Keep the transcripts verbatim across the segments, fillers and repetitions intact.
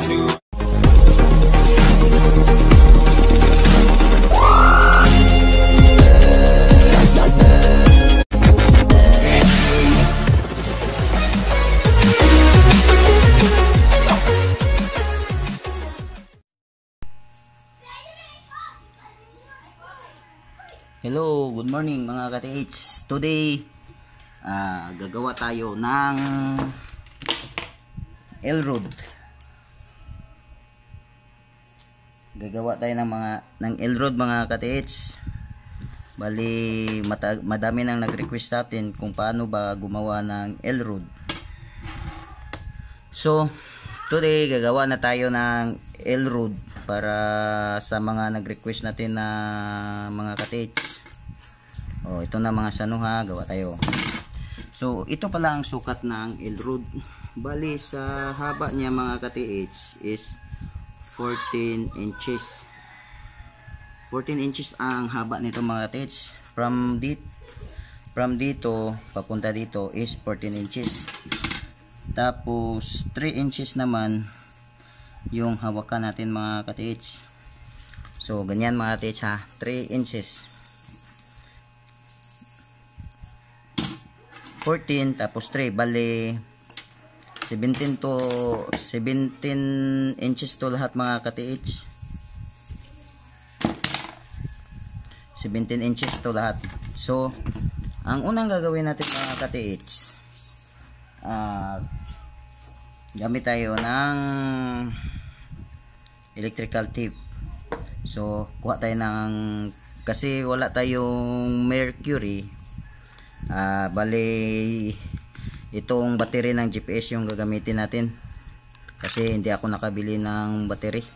to. Hello, good morning mga ka-T H. Today, uh, gagawa tayo ng L-rod. Gagawa tayo ng mga ng L-rod mga ka-T H. Bali, mata, madami nang nag-request sa atin kung paano ba gumawa ng L-rod. So, today gagawa na tayo ng L-rod para sa mga nag-request natin na mga ka-T H. Oh, ito na mga sanuha, gawa tayo. So, ito pala ang sukat ng L-rod. Bali, sa haba niya mga ka-T H is fourteen inches. fourteen inches ang haba nito mga ka-T H. From dito, from dito papunta dito is fourteen inches. Tapos, three inches naman yung hawakan natin mga ka-T H. So, ganyan mga ka-T H ha. three inches. fourteen tapos three, bali seventeen to seventeen inches to lahat mga ka-T H. seventeen inches to lahat. So, ang unang gagawin natin mga ka-T H, uh, gamit tayo ng electrical tape. So, kuha tayo ng, kasi wala tayong mercury. Uh, bali itong battery ng G P S yung gagamitin natin kasi hindi ako nakabili ng battery.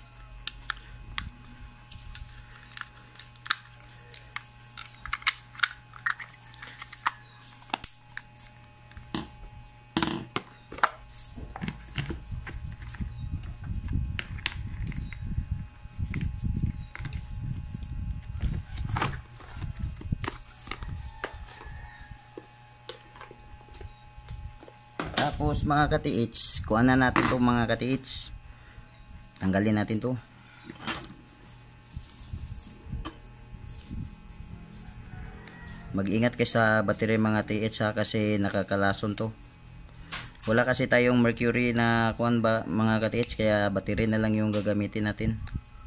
Tapos mga ka-T H, kuha na natin to mga ka-T H. Tanggalin natin to. Mag-ingat kayo sa battery mga T H ha, kasi nakakalason to. Wala kasi tayong mercury na kuhan ba mga ka-T H, kaya battery na lang yung gagamitin natin.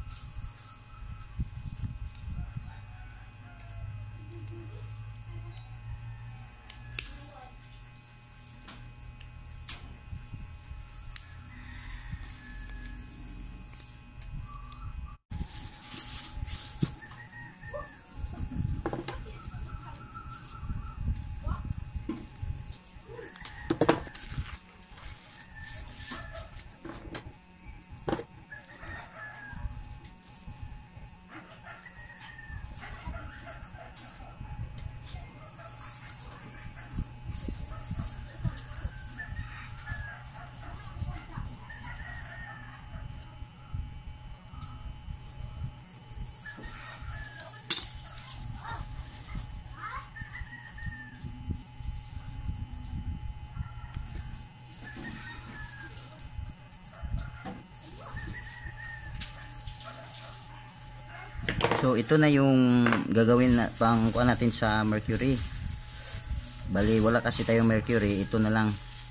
So ito na yung gagawin na pang kuha natin sa mercury. Bali wala kasi tayong mercury, ito na lang.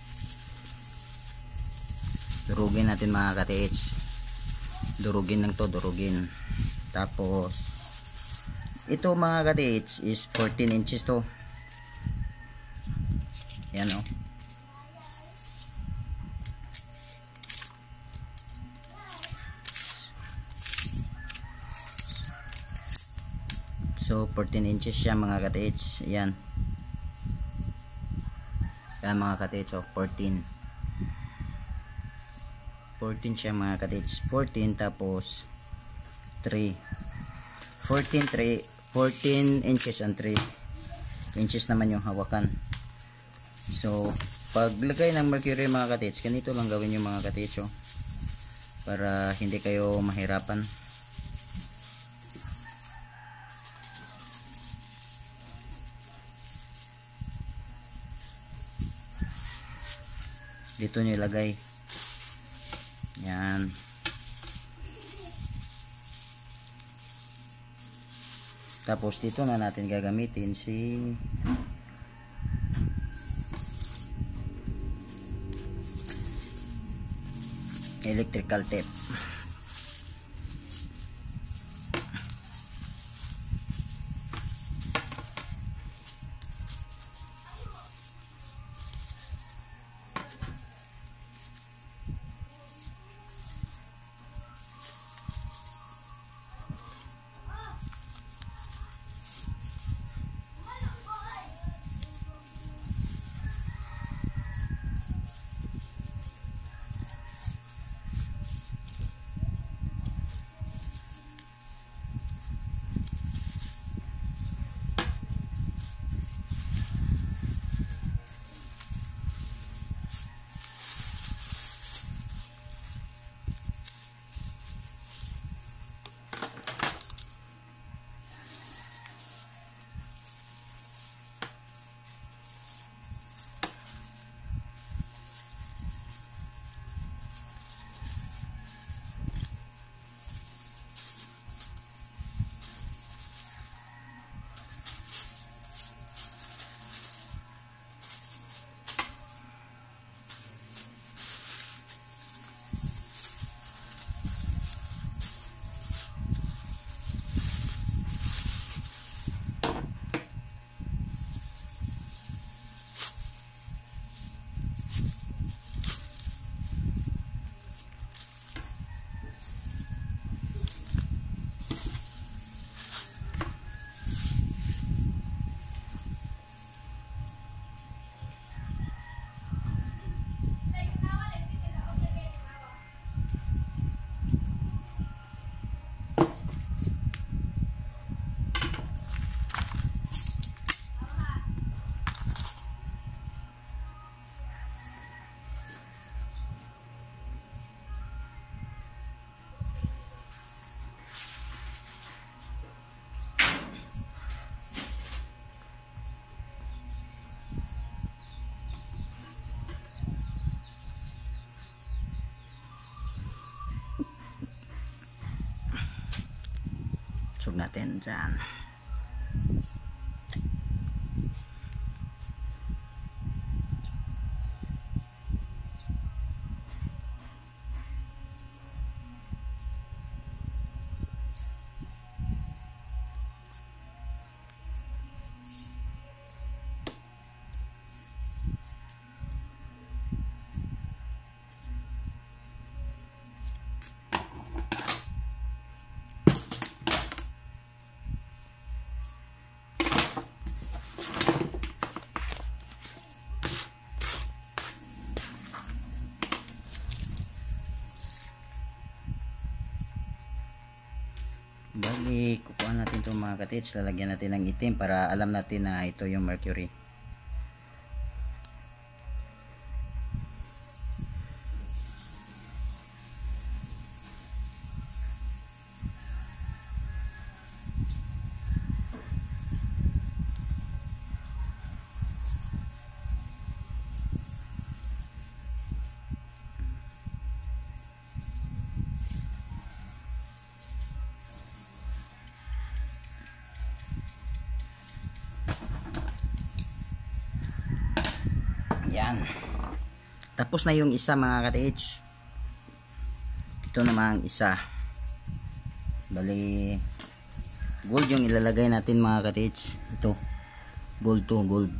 Durugin natin mga ka-T H. Durugin lang to, durugin. Tapos ito mga ka-T H is fourteen inches to. Yan oh. So fourteen inches siya mga ka-T H. Yan. Yan mga ka-T H oh, fourteen. fourteen siya mga ka-T H. fourteen tapos three. fourteen, three, fourteen inches and three inches naman yung hawakan. So paglagay ng mercury mga ka-T H, ganito lang gawin yung mga ka-T H oh, para hindi kayo mahirapan. Dito nyo ilagay. Yan. Tapos dito na natin gagamitin si electrical tape. Sug natin dyan. Bali, kukuha natin itong mga katits, lalagyan natin ng itim para alam natin na ito yung mercury. Yan. Tapos na yung isa mga ka-T H. Ito naman ang isa. Bali, gold yung ilalagay natin mga ka-T H. Ito. Gold to gold.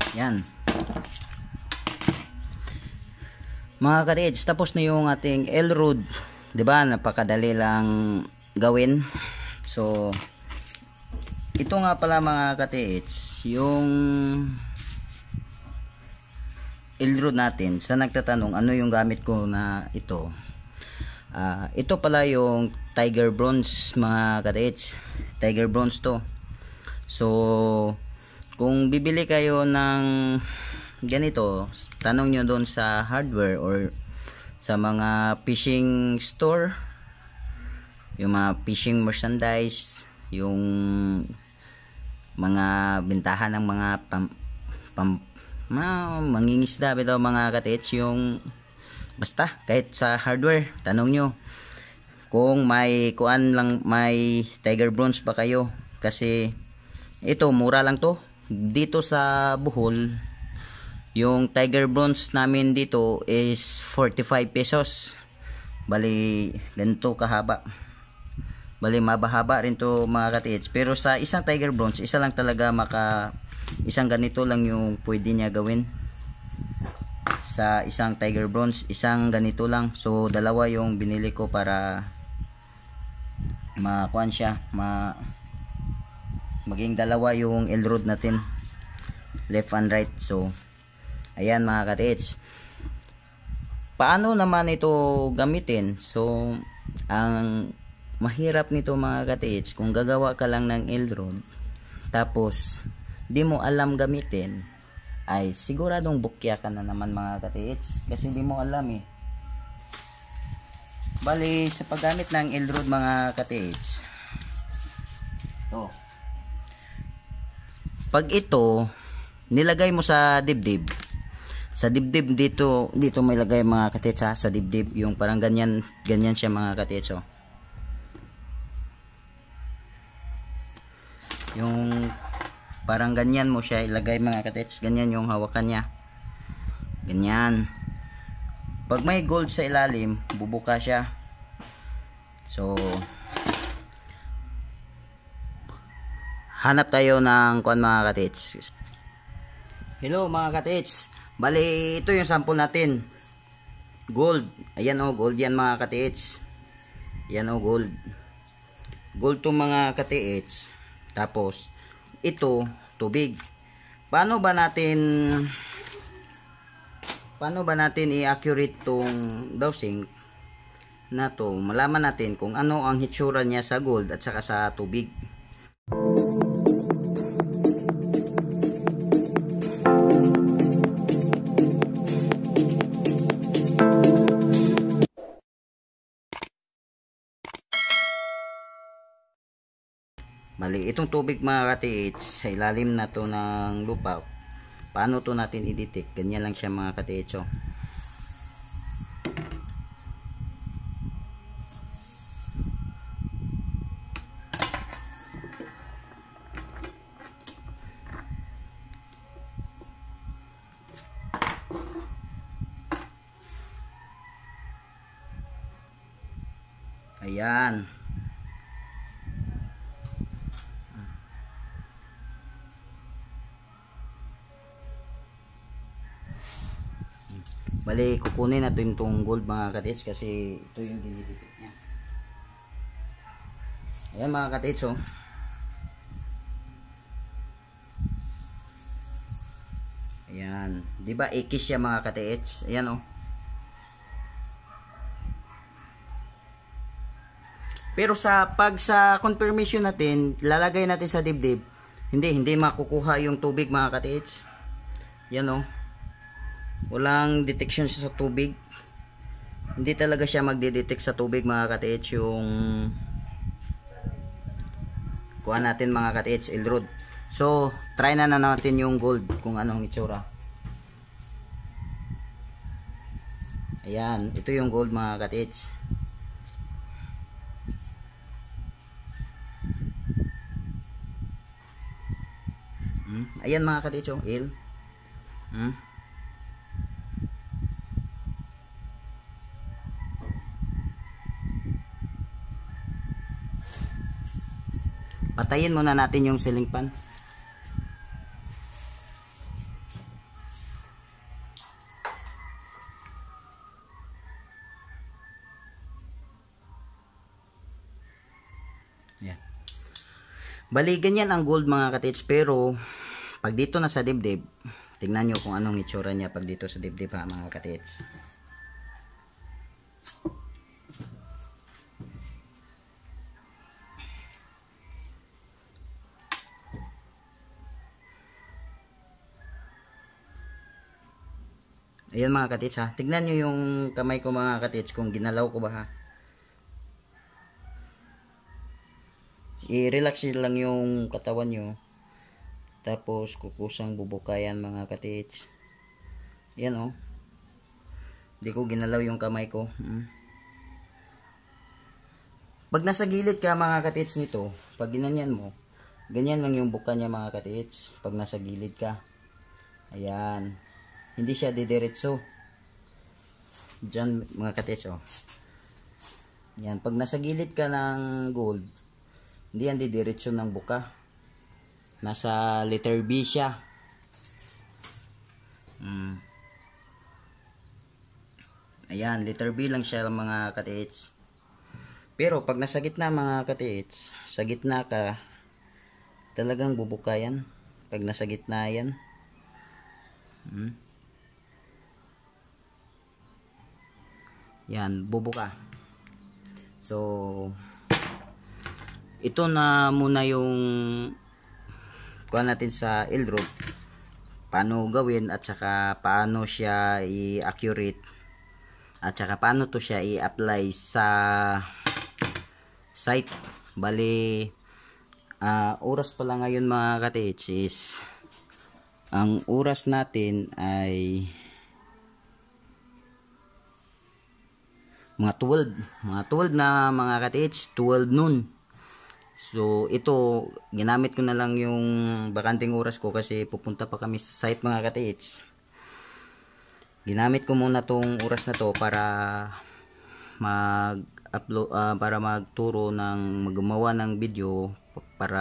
Yan. Mga ka-T H, tapos na yung ating L-rod. Diba? Napakadali lang gawin. So, ito nga pala mga ka-T H, yung L-rod natin. Sa nagtatanong, ano yung gamit ko na ito? Uh, ito pala yung Tiger Bronze mga ka-T H. Tiger Bronze to. So, kung bibili kayo ng ganito, tanong nyo doon sa hardware or sa mga fishing store, yung mga fishing merchandise, yung mga bentahan ng mga pam, pam, mga mangingisda bitaw mga ka-T H, yung basta kahit sa hardware, tanong nyo kung may kuan lang, may Tiger Bronze ba kayo, kasi ito mura lang to dito sa Bohol. Yung Tiger Bronze namin dito is forty-five pesos. Bali ganito kahaba. Bali mabahaba rin to mga ka-T H. Pero sa isang Tiger Bronze, isa lang talaga maka isang ganito lang yung pwede niya gawin. Sa isang Tiger Bronze, isang ganito lang. So dalawa yung binili ko para makuan siya, ma maging dalawa yung L-rod natin, left and right. So ayan mga ka-T H. Paano naman ito gamitin? So ang mahirap nito mga ka-T H, kung gagawa ka lang ng L-rod tapos di mo alam gamitin, ay siguradong bukya ka na naman mga ka-T H, kasi di mo alam eh. Bali sa paggamit ng L-rod mga ka-T H, to, pag ito nilagay mo sa dibdib, sa dibdib dito, dito may lagay mga ka-T H ha, sa dibdib, yung parang ganyan, ganyan siya mga ka-T H oh. Yung parang ganyan mo siya ilagay mga ka-T H, ganyan yung hawakan niya, ganyan. Pag may gold sa ilalim, bubuka siya. So hanap tayo ng kuan mga ka-T H. Hello mga ka-T H, bali ito yung sample natin, gold. Ayan o, gold yan mga ka-T H. Ayan o, gold, gold to mga ka-T H. Tapos ito tubig. Paano ba natin paano ba natin i-accurate tong dosing na to? Malaman natin kung ano ang hitsura niya sa gold at saka sa tubig. Bali, itong tubig mga ka-T H, sa ilalim na to ng lupa, paano to natin i-detect? Ganyan lang siya mga ka-T H oh. Ayan. Bali, kukunin natin itong gold mga ka-T H, kasi ito yung dinidikit niya. Ayan mga ka-T H oh. Ayan, di ba ikis siya mga ka-T H? Ayan oh. Pero sa pag sa confirmation natin, lalagay natin sa dibdib, hindi hindi makukuha yung tubig mga ka-T H. Yan oh. Walang detection siya sa tubig. Hindi talaga siya magde-detect sa tubig mga ka-T H, yung kuha natin mga ka-T H, L-rod. So, try na na natin yung gold kung anong itsura. Ayan, ito yung gold mga ka-T H. Hmm? Ayan mga ka-T H, oh, L. Hmm? Patayin muna natin yung ceiling fan. Bali, ganyan ang gold mga katits, pero pag dito na sa dibdib, tingnan nyo kung anong itsura niya pag dito sa dibdib ha mga katits. Ayan mga katits ha. Tignan nyo yung kamay ko mga katits kung ginalaw ko ba ha. I-relax lang yung katawan nyo. Tapos kukusang bubukayan mga katits. Ayan oh. Hindi ko ginalaw yung kamay ko. Hmm. Pag nasa gilid ka mga katits nito, pag ginanyan mo, ganyan lang yung buka niya mga katits. Pag nasa gilid ka. Ayan. Hindi siya didiretso. Diyan mga katits oh. Yan, pag nasa gilid ka ng gold, hindi yan didiretso ng buka. Nasa letter B siya. Hmm. Ayan, letter B lang siya mga katits. Pero pag nasa gitna mga katits, sa gitna ka, talagang bubuka yan. Pag nasa gitna yan. Hmm. Yan, bubuka. So, ito na muna yung kuha natin sa L-Rod. Paano gawin at saka paano siya i-accurate at saka paano to siya i-apply sa site. Bali, uh, oras pala ngayon mga katits is ang oras natin ay mga twelve, mga twelve na mga katits, twelve noon. So ito, ginamit ko na lang yung bakanting oras ko kasi pupunta pa kami sa site mga katits. Ginamit ko muna tong oras na to para mag-upload, uh, para magturo ng maggumawa ng video para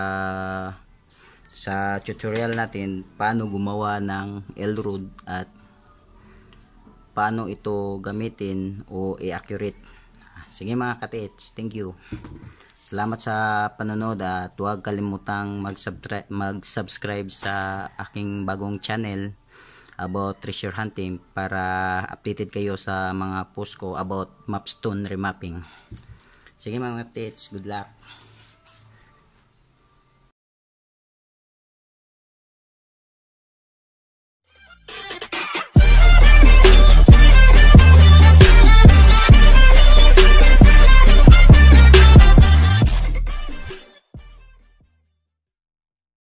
sa tutorial natin paano gumawa ng L-Rod at paano ito gamitin o i-accurate. Sige mga katits, thank you. Salamat sa panonood at huwag kalimutang mag-subscribe mag-subscribe sa aking bagong channel about treasure hunting para updated kayo sa mga post ko about mapstone remapping. Sige mga katits, good luck.